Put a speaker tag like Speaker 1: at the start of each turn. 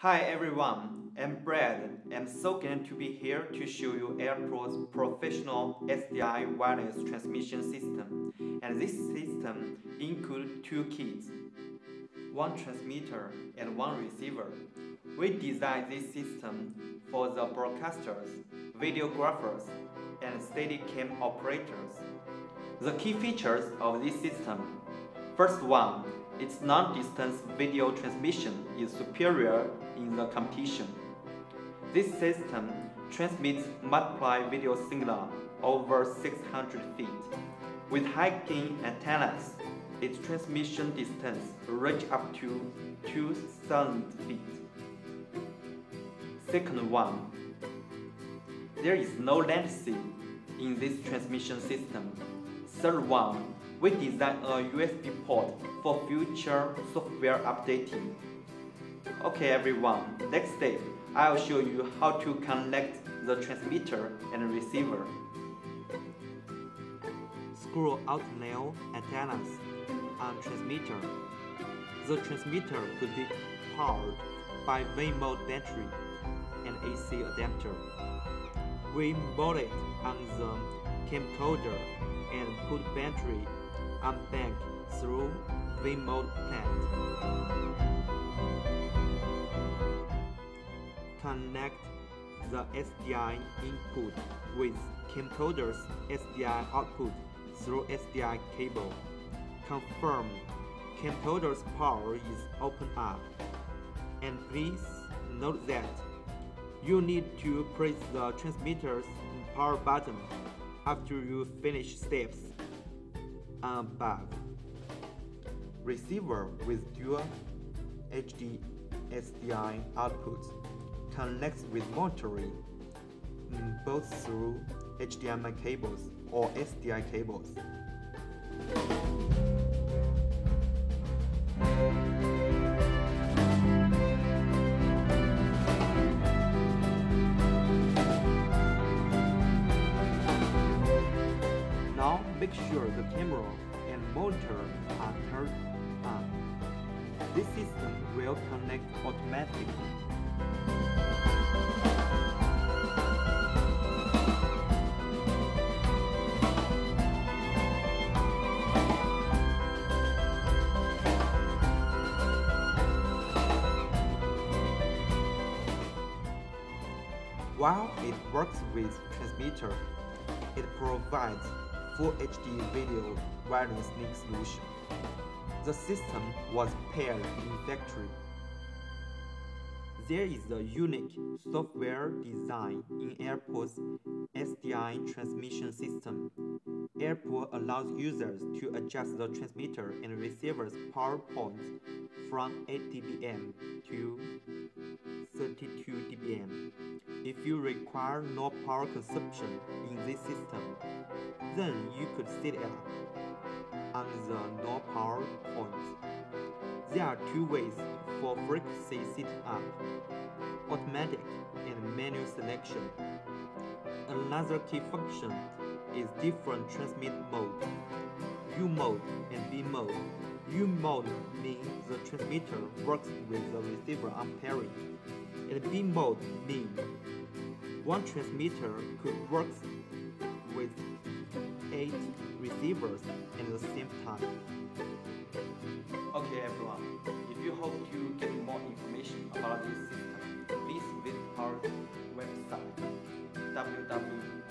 Speaker 1: Hi everyone, I'm Brad. I'm so glad to be here to show you AirPro's professional SDI wireless transmission system. And this system includes two kits, one transmitter and one receiver. We designed this system for the broadcasters, videographers, and Steadicam operators. The key features of this system. First one, its non-distance video transmission is superior in the competition. This system transmits multiple video signal over 600 feet. With high-gain antennas, its transmission distance reaches up to 2,000 feet. Second one, there is no latency in this transmission system. Third one, we designed a USB port for future software updating. Okay everyone, next step, I'll show you how to connect the transmitter and receiver. Screw out nail antennas on transmitter. The transmitter could be powered by V-mode battery and AC adapter. We mount it on the camcorder and put battery on back through V-mode plate. Connect the SDI input with camcorder's SDI output through SDI cable. Confirm camcorder's power is open up. And please note that you need to press the transmitter's power button after you finish steps above. Receiver with dual HD SDI outputs connects with monitoring both through HDMI cables or SDI cables. Now make sure the camera and monitor are turned on. This system will connect automatically. While it works with transmitter, it provides Full HD video wireless link solution. The system was paired in factory. There is a unique software design in AirPro's SDI transmission system. AirPro allows users to adjust the transmitter and receiver's power points from 8 dBm to 32 dBm. If you require no power consumption in this system, then you could set it up on the no power points. There are two ways for frequency setup: automatic and manual selection. Another key function is different transmit mode, U mode and B mode. U mode means the transmitter works with the receiver on pairing, and B mode means one transmitter could work with 8 receivers at the same time. Okay everyone, if you hope to get more information about this system, please visit our website www